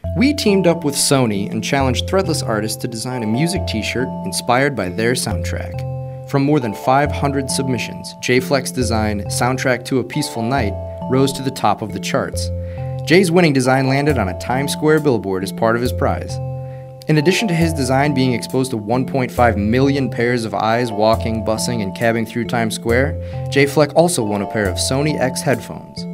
We teamed up with Sony and challenged Threadless artists to design a music t-shirt inspired by their soundtrack. From more than 500 submissions, Fleck's design, Soundtrack to a Peaceful Night, rose to the top of the charts. Jay's winning design landed on a Times Square billboard as part of his prize. In addition to his design being exposed to 1.5 million pairs of eyes walking, busing, and cabbing through Times Square, Fleck also won a pair of Sony X headphones.